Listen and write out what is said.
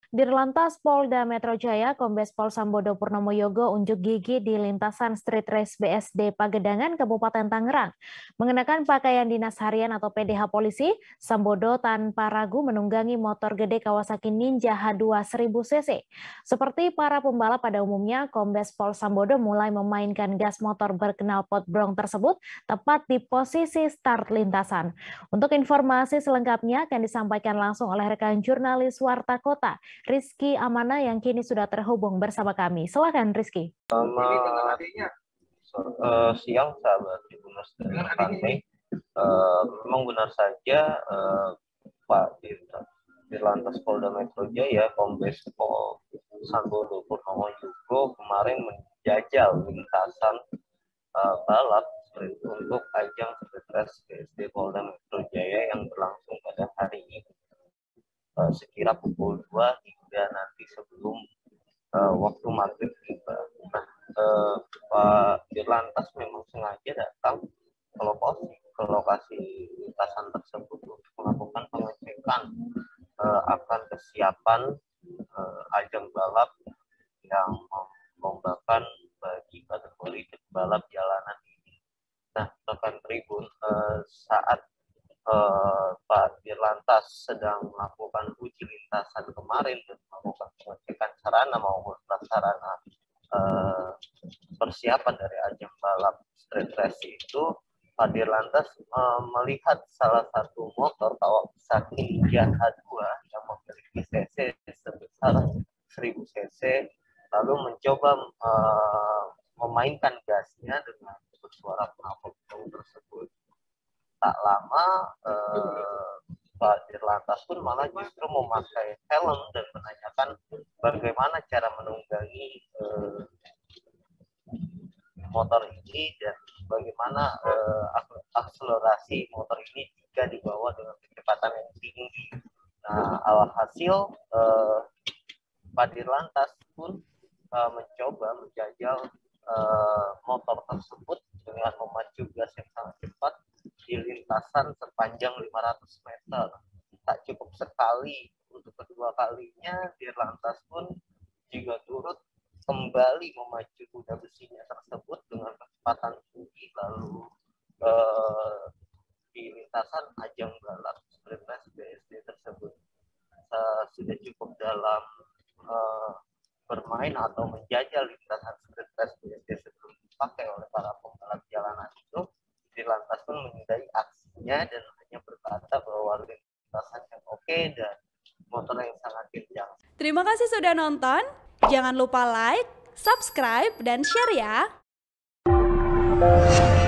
Dirlantas Polda Metro Jaya, Kombes Pol Sambodo Purnomo Yogo unjuk gigi di lintasan Street Race BSD Pagedangan, Kabupaten Tangerang. Mengenakan pakaian dinas harian atau PDH polisi, Sambodo tanpa ragu menunggangi motor gede Kawasaki Ninja H2 1000 cc. Seperti para pembalap pada umumnya, Kombes Pol Sambodo mulai memainkan gas motor berknalpot brong tersebut tepat di posisi start lintasan. Untuk informasi selengkapnya akan disampaikan langsung oleh rekan jurnalis Warta Kota, Rizky Amana yang kini sudah terhubung bersama kami. Silakan Rizky. Siang sahabat Tribuners dari Pantai. Memang benar saja Pak Dirlantas Polda Metro Jaya, Kombes Pol Sambodo Purnomo Yogo kemarin menjajal lintasan balap untuk ajang Street Race BSD Polda Metro Jaya yang berlangsung pada hari ini sekira pukul 2 hingga nanti sebelum waktu maghrib tiba. Nah, Pak Dirlantas memang sengaja datang ke lokasi lintasan tersebut untuk melakukan pengecekan akan kesiapan ajang balap yang melombakan bagi kategori balap jalanan ini. Nah, rekan Tribun, saat Pak Dirlantas sedang melakukan uji lintasan kemarin dan melakukan pengecekan sarana maupun prasarana persiapan dari ajang balap street race itu, Pak Dirlantas melihat salah satu motor Kawasaki Ninja H2 yang memiliki cc sebesar 1000 cc, lalu mencoba memainkan gasnya dengan bersuara knalpot tersebut. Tak lama Pak Dirlantas pun malah justru memakai helm dan menanyakan bagaimana cara menunggangi motor ini dan bagaimana akselerasi motor ini jika dibawa dengan kecepatan yang tinggi. Nah, alhasil Pak Dirlantas pun mencoba menjajal motor tersebut dengan memacu gas yang sangat cepat di lintasan sepanjang 500 meter. Tak cukup sekali, untuk kedua kalinya Dirlantas pun juga turut kembali memacu kuda besinya tersebut dengan kecepatan tinggi, lalu di lintasan ajang balap Street Race BSD tersebut. Sudah cukup dalam bermain atau menjajal lintasan Street Race BSD sebelum dipakai oleh para pembalap jalanan itu, Dirlantas pun menyudahi aksinya dan hanya berkata bahwa lintasan yang oke dan motor yang sangat kencang. Terima kasih sudah nonton. Jangan lupa like, subscribe, dan share ya.